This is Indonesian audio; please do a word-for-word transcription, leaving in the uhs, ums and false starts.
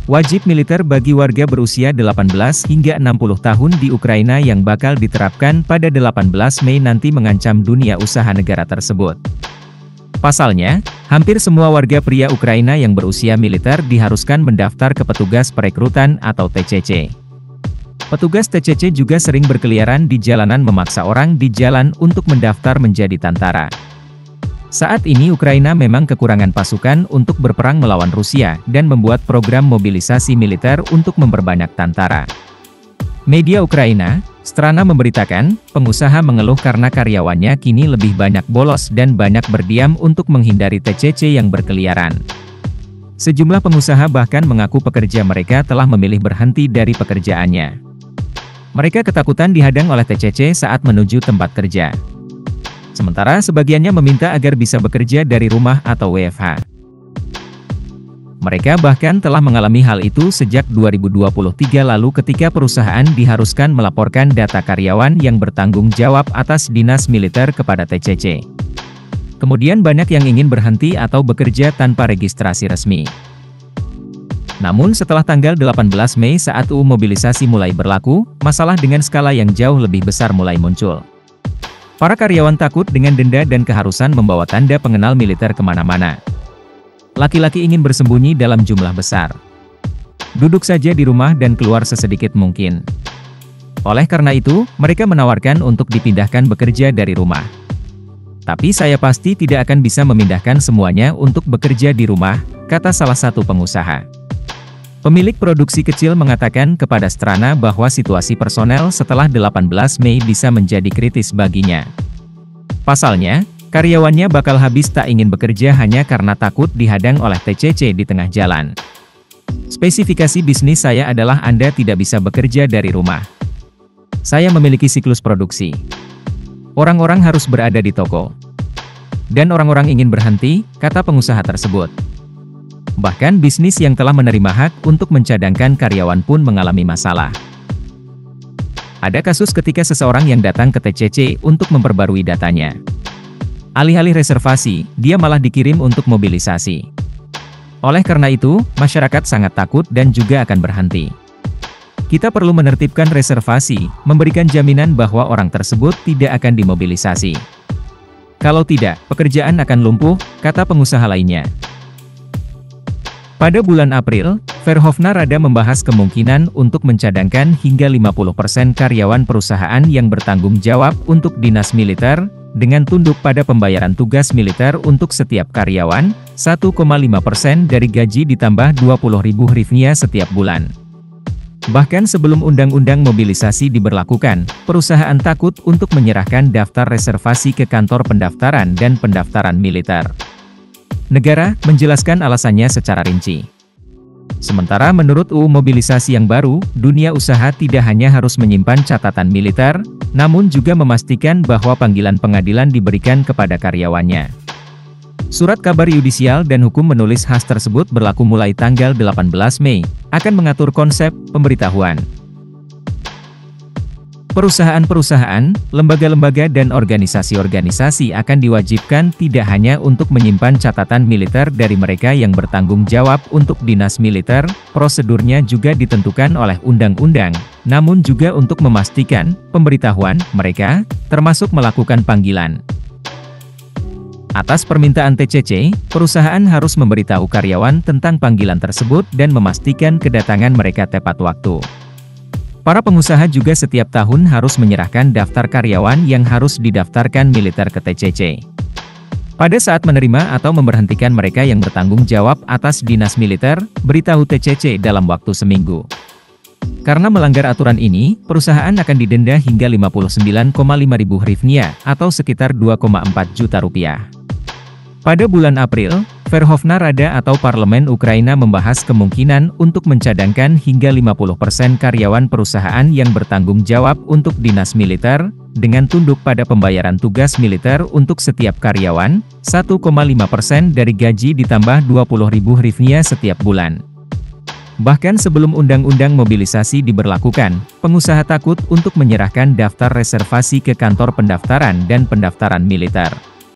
Wajib militer bagi warga berusia delapan belas hingga enam puluh tahun di Ukraina yang bakal diterapkan pada delapan belas Mei nanti mengancam dunia usaha negara tersebut. Pasalnya, hampir semua warga pria Ukraina yang berusia militer diharuskan mendaftar ke petugas perekrutan atau T C C. Petugas T C C juga sering berkeliaran di jalanan memaksa orang di jalan untuk mendaftar menjadi tentara. Saat ini Ukraina memang kekurangan pasukan untuk berperang melawan Rusia dan membuat program mobilisasi militer untuk memperbanyak tentara. Media Ukraina, Strana memberitakan, pengusaha mengeluh karena karyawannya kini lebih banyak bolos dan banyak berdiam untuk menghindari T C C yang berkeliaran. Sejumlah pengusaha bahkan mengaku pekerja mereka telah memilih berhenti dari pekerjaannya. Mereka ketakutan dihadang oleh T C C saat menuju tempat kerja. Sementara sebagiannya meminta agar bisa bekerja dari rumah atau W F H. Mereka bahkan telah mengalami hal itu sejak dua ribu dua puluh tiga lalu ketika perusahaan diharuskan melaporkan data karyawan yang bertanggung jawab atas dinas militer kepada T C C. Kemudian banyak yang ingin berhenti atau bekerja tanpa registrasi resmi. Namun setelah tanggal delapan belas Mei saat U U mobilisasi mulai berlaku, masalah dengan skala yang jauh lebih besar mulai muncul. Para karyawan takut dengan denda dan keharusan membawa tanda pengenal militer kemana-mana. Laki-laki ingin bersembunyi dalam jumlah besar. Duduk saja di rumah dan keluar sesedikit mungkin. Oleh karena itu, mereka menawarkan untuk dipindahkan bekerja dari rumah. Tapi saya pasti tidak akan bisa memindahkan semuanya untuk bekerja di rumah, kata salah satu pengusaha. Pemilik produksi kecil mengatakan kepada Strana bahwa situasi personel setelah delapan belas Mei bisa menjadi kritis baginya. Pasalnya, karyawannya bakal habis tak ingin bekerja hanya karena takut dihadang oleh T C C di tengah jalan. Spesifikasi bisnis saya adalah Anda tidak bisa bekerja dari rumah. Saya memiliki siklus produksi. Orang-orang harus berada di toko. Dan orang-orang ingin berhenti, kata pengusaha tersebut. Bahkan bisnis yang telah menerima hak untuk mencadangkan karyawan pun mengalami masalah. Ada kasus ketika seseorang yang datang ke T C C untuk memperbarui datanya. Alih-alih reservasi, dia malah dikirim untuk mobilisasi. Oleh karena itu, masyarakat sangat takut dan juga akan berhenti. Kita perlu menertibkan reservasi, memberikan jaminan bahwa orang tersebut tidak akan dimobilisasi. Kalau tidak, pekerjaan akan lumpuh, kata pengusaha lainnya. Pada bulan April, Verhovna Rada membahas kemungkinan untuk mencadangkan hingga lima puluh persen karyawan perusahaan yang bertanggung jawab untuk dinas militer, dengan tunduk pada pembayaran tugas militer untuk setiap karyawan, satu koma lima persen dari gaji ditambah dua puluh ribu hryvnia setiap bulan. Bahkan sebelum undang-undang mobilisasi diberlakukan, perusahaan takut untuk menyerahkan daftar reservasi ke kantor pendaftaran dan pendaftaran militer. Negara menjelaskan alasannya secara rinci. Sementara menurut U U mobilisasi yang baru, dunia usaha tidak hanya harus menyimpan catatan militer, namun juga memastikan bahwa panggilan pengadilan diberikan kepada karyawannya. Surat kabar yudisial dan hukum menulis khas tersebut berlaku mulai tanggal delapan belas Mei, akan mengatur konsep pemberitahuan. Perusahaan-perusahaan, lembaga-lembaga dan organisasi-organisasi akan diwajibkan tidak hanya untuk menyimpan catatan militer dari mereka yang bertanggung jawab untuk dinas militer, prosedurnya juga ditentukan oleh undang-undang, namun juga untuk memastikan pemberitahuan mereka, termasuk melakukan panggilan. Atas permintaan T C C, perusahaan harus memberitahu karyawan tentang panggilan tersebut dan memastikan kedatangan mereka tepat waktu. Para pengusaha juga setiap tahun harus menyerahkan daftar karyawan yang harus didaftarkan militer ke T C C. Pada saat menerima atau memberhentikan mereka yang bertanggung jawab atas dinas militer, beritahu T C C dalam waktu seminggu. Karena melanggar aturan ini, perusahaan akan didenda hingga lima puluh sembilan koma lima ribu hryvnia atau sekitar dua koma empat juta rupiah. Pada bulan April, Verhovna Rada atau Parlemen Ukraina membahas kemungkinan untuk mencadangkan hingga lima puluh persen karyawan perusahaan yang bertanggung jawab untuk dinas militer, dengan tunduk pada pembayaran tugas militer untuk setiap karyawan, satu koma lima persen dari gaji ditambah dua puluh ribu hryvnia setiap bulan. Bahkan sebelum undang-undang mobilisasi diberlakukan, pengusaha takut untuk menyerahkan daftar reservasi ke kantor pendaftaran dan pendaftaran militer.